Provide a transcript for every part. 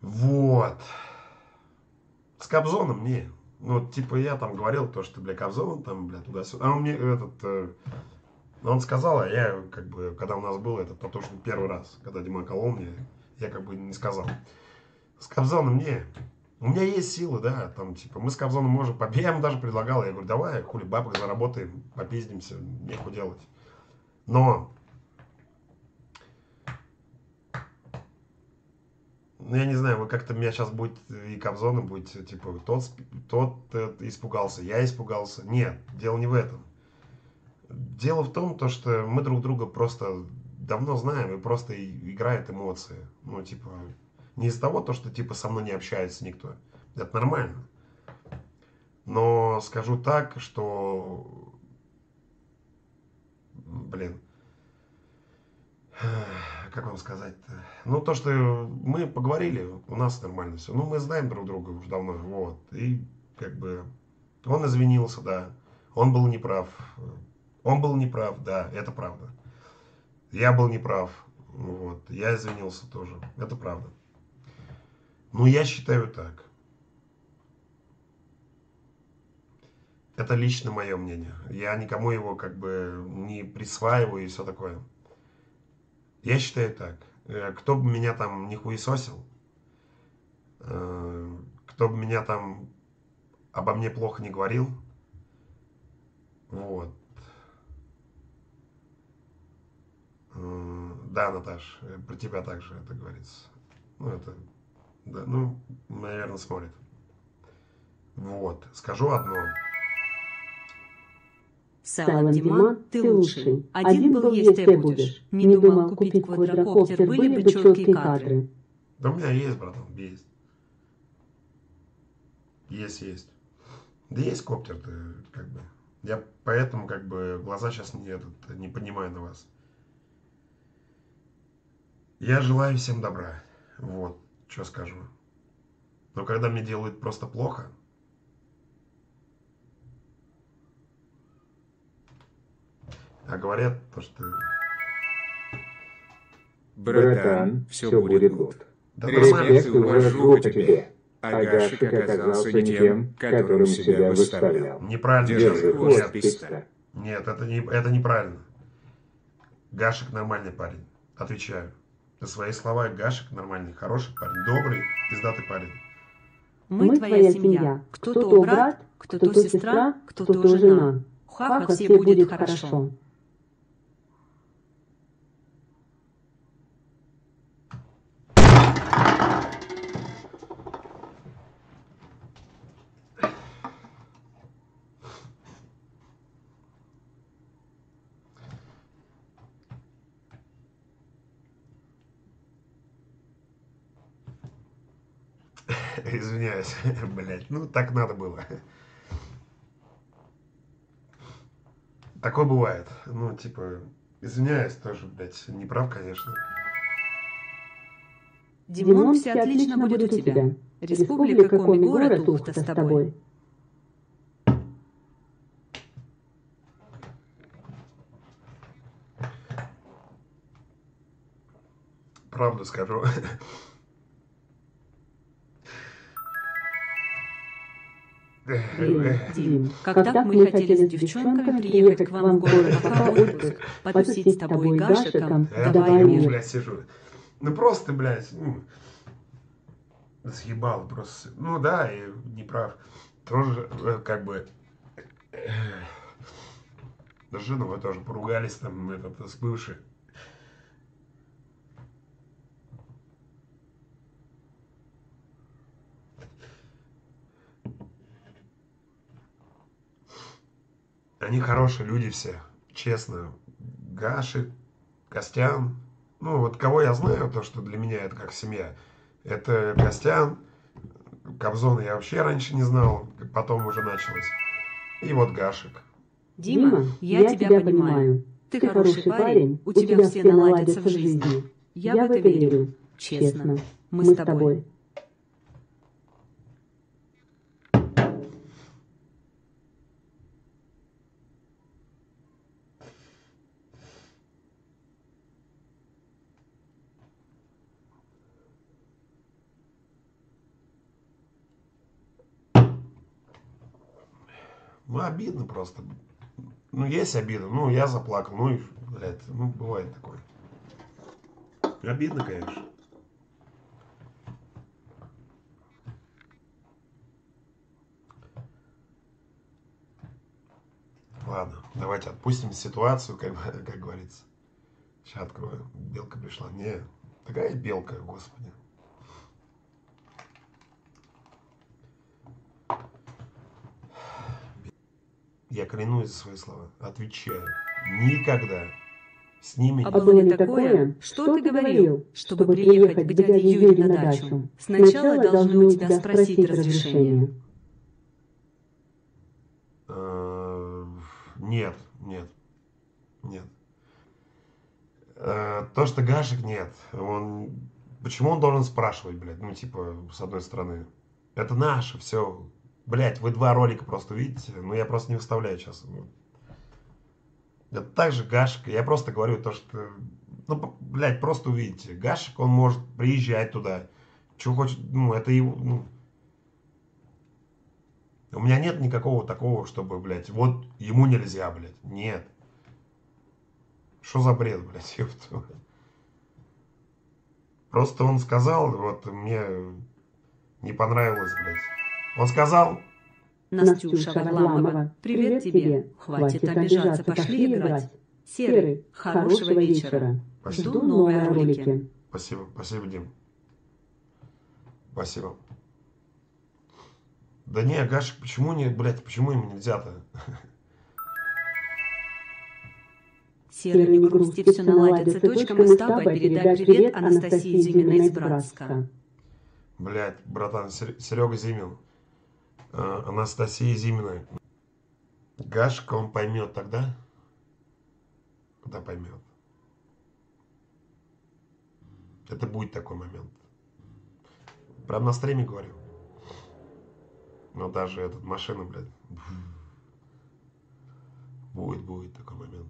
Вот. С Кобзоном не. Ну, типа, я там говорил то, что, бля, Кобзон там, бля, туда-сюда. А он мне он сказал, а я, как бы, когда у нас было это, потому что первый раз, когда Дима колол мне, я как бы не сказал. С Кобзоном не. У меня есть силы, да, там, типа, мы с Кобзоном можем побить. Я ему даже предлагал, я говорю, давай, хули, бабок заработаем, попиздимся, нехуй делать. Но, ну, я не знаю, вы как-то меня сейчас будет и Кобзона будете, типа, тот испугался, я испугался. Нет, дело не в этом. Дело в том, то, что мы друг друга просто давно знаем и просто играет эмоции. Ну, типа, не из-за того, то, что, типа, со мной не общается никто. Это нормально. Но скажу так, что, блин, как вам сказать-то? Ну, то, что мы поговорили, у нас нормально все. Ну, мы знаем друг друга уже давно, вот. И, как бы, он извинился, да. Он был неправ. Он был неправ, да, это правда. Я был неправ, вот. Я извинился тоже, это правда. Ну, я считаю так. Это лично мое мнение. Я никому его, как бы, не присваиваю и все такое. Я считаю так. Кто бы меня там не хуесосил, кто бы меня там обо мне плохо не говорил, вот. Да, Наташ, про тебя также это говорится. Ну, это, да, ну, наверное, смотрит. Вот, скажу одно. Сайлент Дима, ты лучший. Один был, есть ты будешь. Не думал купить квадрокоптер, были бы четкие кадры. Да у меня есть, братан, есть. Есть. Да есть коптер-то, как бы. Я поэтому, как бы, глаза сейчас не поднимаю на вас. Я желаю всем добра. Вот, что скажу. Но когда мне делают просто плохо, а говорят то, что... Братан, все будет гуд. Да нормально. Респект и уважуха тебе. Агашек оказался не тем, которым себя выставлял. Неправильно. Держи хвост, Нет, писта. нет, это неправильно. Гашек нормальный парень. Отвечаю. За свои слова Гашек нормальный, хороший парень, добрый, пиздатый парень. Мы твоя семья. Кто-то брат, кто-то сестра, кто-то жена. Хаха, все будет хорошо. Извиняюсь, блять, ну так надо было. Такое бывает. Ну, типа, извиняюсь тоже, блядь, не прав, конечно. Димон, все отлично будет у тебя. Республика Коми, город Ухта с тобой. Правду скажу. Дим, когда мы хотели с девчонками приехать к вам в город, пока отпуск, потусить с тобой и Гашиком, давай Я, мне. блядь, сижу. Ну просто, блядь, съебал просто. Ну да, и не прав. Тоже, как бы, с женой вы тоже поругались там, с бывшей. Они хорошие люди все, честно. Гаши, Костян. Ну, вот кого я знаю, то, что для меня это как семья. Это Костян, Кобзона я вообще раньше не знал, потом уже началось. И вот Гашек. Дима, я тебя понимаю. Ты хороший парень, у тебя все наладятся в жизни. Я в это верю, честно. Мы с тобой. Ну, обидно просто. Ну, есть обида. Ну, я заплакал. Ну, и, блядь, ну, бывает такое. Обидно, конечно. Ладно, давайте отпустим ситуацию, как говорится. Сейчас открою. Белка пришла. Не, такая белка, господи. Я клянусь за свои слова. Отвечаю. Никогда с ними А было ли такое? Что ты говорил? Чтобы приехать к дяде Юре на дачу, сначала должны у тебя спросить разрешение. Нет, нет, нет. То, что Гашек нет. Почему он должен спрашивать, блядь? Ну, типа, с одной стороны. Это наше, все. Блядь, вы 2 ролика просто видите. Ну, я просто не выставляю сейчас. Это также Гашек. Я просто говорю то, что... Ну, блядь, просто увидите. Гашек, он может приезжать туда. Что хочет, ну, это его... Ну, у меня нет никакого такого, чтобы, блядь, вот ему нельзя, блядь. Нет. Что за бред, блядь, ёпта. Просто он сказал, вот мне не понравилось, блядь. Он сказал... Настюша Варламова, привет тебе. Хватит обижаться, пошли играть. Серый, хорошего вечера. Спасибо. Жду новые ролики. Спасибо, спасибо, Дим. Спасибо. Да не, Гашек, почему не, блядь, почему ему нельзя-то? Серый, не грусти, все наладится. Точка, мы с тобой передай привет Анастасии Зиминой из Братска. Блядь, братан, Серега Зимин. Анастасия Зимина. Гашек, он поймет тогда, когда поймет. Это будет такой момент. Прям на стриме говорю. Но даже этот машина, блядь. Будет такой момент.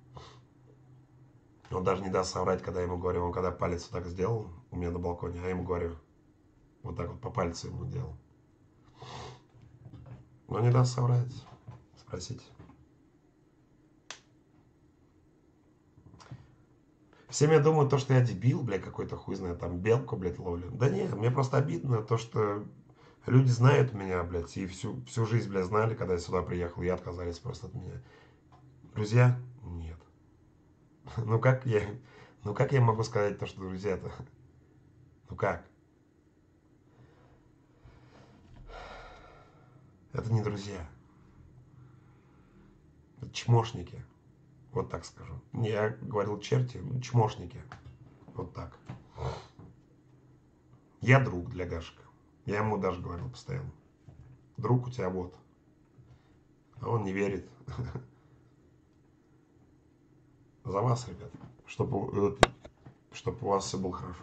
Он даже не даст соврать, когда я ему говорю. Он когда палец вот так сделал у меня на балконе, а я ему говорю. Вот так вот по пальцу ему делал. Но не даст соврать. Спросите. Все мне думают, то, что я дебил, блядь, какой-то хуй знает, там белку, блядь, ловлю. Да нет, мне просто обидно то, что люди знают меня, блядь, и всю жизнь, блядь, знали, когда я сюда приехал, и отказались просто от меня. Друзья? Нет. Ну как я могу сказать то, что друзья-то? Ну как? Это не друзья. Это чмошники. Вот так скажу. Я говорил черти, чмошники. Вот так. Я друг для Гашика. Я ему даже говорил постоянно. Друг у тебя вот. А он не верит. За вас, ребят. Чтобы у вас все было хорошо.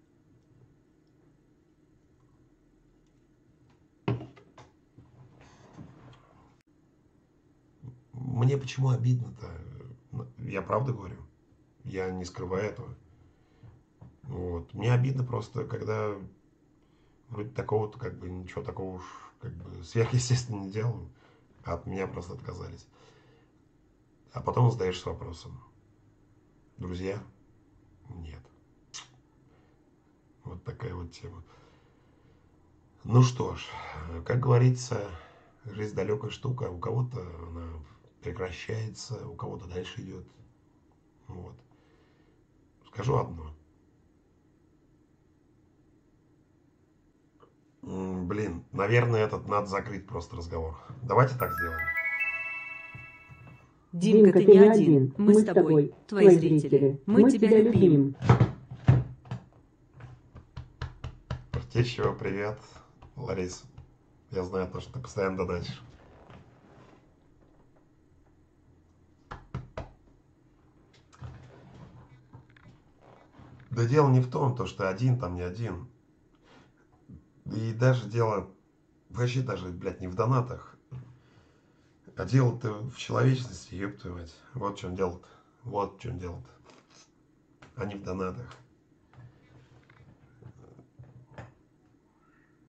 Мне почему обидно-то? Я правда говорю. Я не скрываю этого. Вот. Мне обидно просто, когда вроде такого-то, как бы, ничего такого уж, как бы, сверхъестественно не делаю, а от меня просто отказались. А потом задаешься вопросом. Друзья? Нет. Вот такая вот тема. Ну что ж, как говорится, жизнь далекая штука. У кого-то она прекращается, у кого-то дальше идет. Вот. Скажу одно. Блин, наверное, этот надо закрыть просто разговор. Давайте так сделаем. Димка, ты не один. Мы с тобой, твои зрители. Мы тебя любим. Артещева, привет. Ларис, я знаю то, что ты постоянно донатишь. Да дело не в том, то, что один там не один. И даже дело вообще даже, блядь, не в донатах. А дело-то в человечности, ёб твою мать. Вот в чем дело-то. Вот в чем дело-то. А не в донатах.